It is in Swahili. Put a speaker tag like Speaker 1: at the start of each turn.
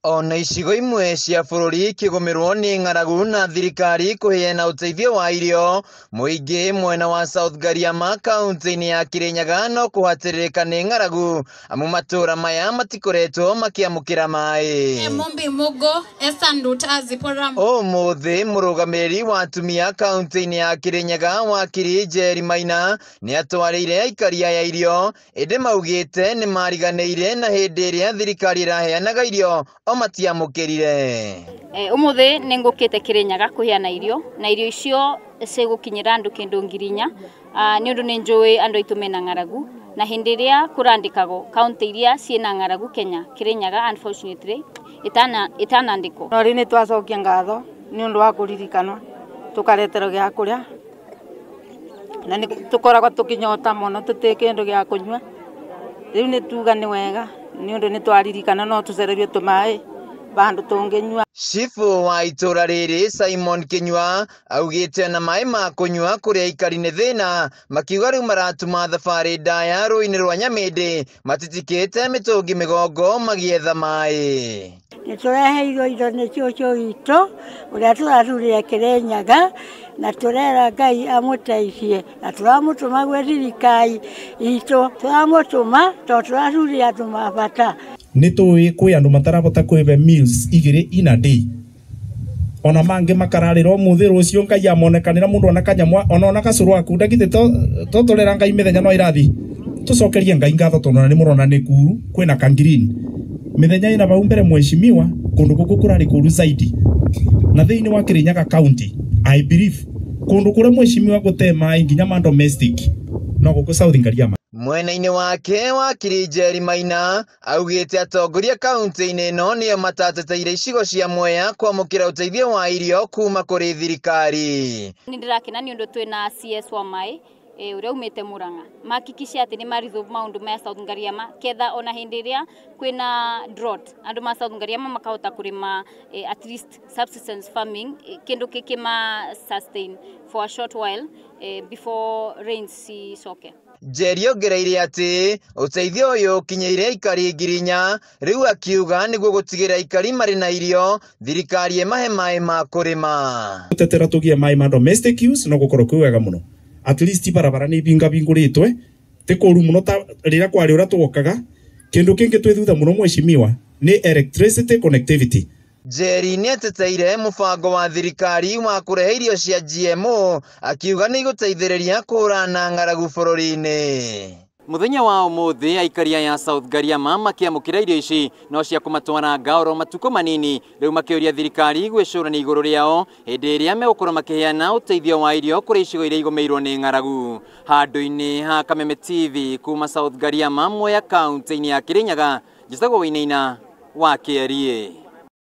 Speaker 1: Ona icigo imwe cia bururi kigumirwo ni ng'aragu na thirikari kuheana uteithio wa irio muingi mwena wa South Gariama kaunti-ini ya Kirinyaga no kuhatiririka ni ng'aragu amu matura maya matikoretwo makiamukira mai. Umuthi murugamiriri wa atumia kaunti-ini ya Kirinyaga wakiri Njeri Maina ni atwarire aikari aya irio indi maugite ni mariganiire na hindi iria thirikari iraheanaga irio matiamukirire.
Speaker 2: Umuthi ningukite Kirinyaga kuheana irio na irio icio cigukinyira andu kindu ngirinya ni undu ni njui andu aitu mena ng'aragu na hindi iria kurandikago kaunti iria ciina ng'aragu Kenya Kirinyaga unfortunately itanandikwo.
Speaker 3: No rini twacokia ngatho ni undu wa kuririkanwa tukareterwo gya kuria na ni tukoragwo tukinyota muno tutikindu gya kunywa riu ni tuga ni wega ni undu ni twaririkana no tucererio tumai bandu tunginywa.
Speaker 1: Shifu wa itura riri Simon Kinyua augite na mai ma kunywa kuria ikari ni thina makiuga riu maratuma thabari ndaya ruini rwa Nyamindi matitikite mitungi migongo magietha mai.
Speaker 4: Nitureheirwo indo nicio itu uria turathurire Kirinyaga na turera Ngai amuteithie na turamutuma gwe thirikari itu turamutuma to turathurire andu mabata.
Speaker 5: Nitui kwi andu matarabota kwive meals igiri in a day ona mangi makararira umuthi rucio Ngai amonekanira mundu ona kanyamwa ona kacuru aku ndagite to torera Ngai mithenya no irathi tucokerie Ngai ngatho tondu ni murona ni kuru kwina kangirini mithenya ina bau mbere mheshimiwa kundu guku kurari kuru zaidi na thiini wa Kirinyaga county I believe kundu kure mheshimiwa gutema nginya ma domestic no guku South Gariama.
Speaker 1: Mwena-ini wake wakiri Njeri Maina augite atongoria kaunti-ini ino nio matateteire icigo cia Mwea kwamukira uteithio wa irio kuma kuri thirikari.
Speaker 2: Ni ndirakena ni undu twina CS wa mai uria umite Murang'a makikisha ati ni marithu maundu ma South Gariama ketha ona hindi iria kwina drought andu ma South Gariama makahota kurima at least subsistence farming kindu kikima sustain for a short while before rains coke.
Speaker 1: Njeri ongereire ati uteithio uyu kinyeire ikari ngirinya riu akiuga niguo gutigira ikari mari na irio thirikari emahe mai ma kurima.
Speaker 5: Tetera tugie mai ma domestic use no gukorwo kwega muno at least barabara ni binga binguritwe te koru muno ta rira kwari ura twokaga kindu kingi twithutha muno mheshimiwa ni electricity connectivity.
Speaker 1: Njeri ni ateteire mubango wa thirikari wa kurehe irio cia GMO akiuga ni guteithiriria kurana ng'aragu bururi-ini.
Speaker 6: Muthenya wa umuthi aikari ya South Gariama makiamukira irio ici no cia kumatwara ngaoro matuko manini riu makiuria thirikari gwicurania iguru riao hindi iria megukorwo makiheana uteithio wa irio kuri icigo iria igomeirwo ni ng'aragu. Handu-ini ha Kameme TV kuma South Gariama Mwea kaunti-ini ya Kirinyaga njitagwo Wainaina wa Kierie.